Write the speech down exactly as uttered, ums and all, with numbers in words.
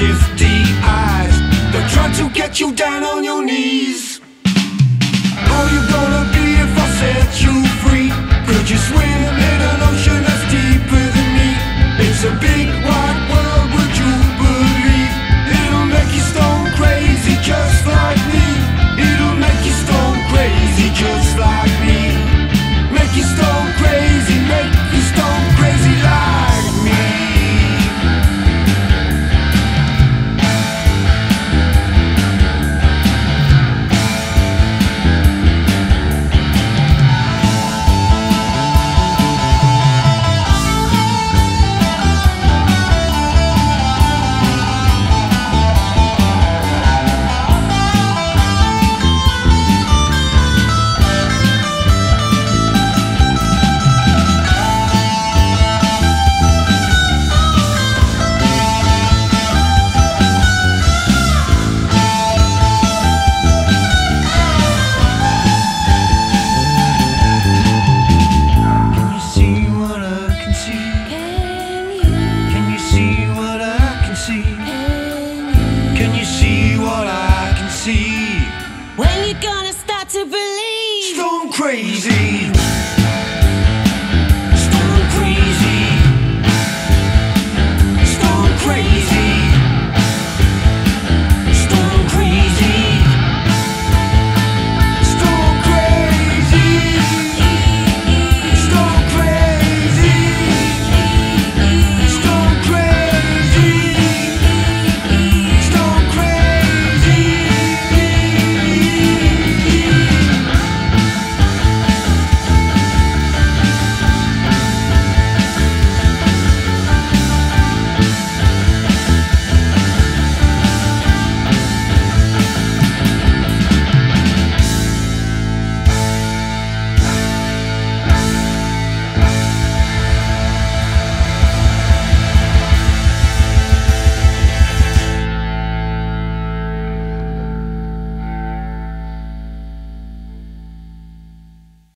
shifty eyes. They're trying to get you down on your knees. How you gonna be if I set you free? Could you swim in an ocean that's deeper than me? It's a big wide world, would you believe? It'll make you stone crazy just like me. It'll make you stone crazy just like me. Make you stone crazy, make you stone crazy like me. Can you see what I can see? When you gonna start to believe? Stone crazy.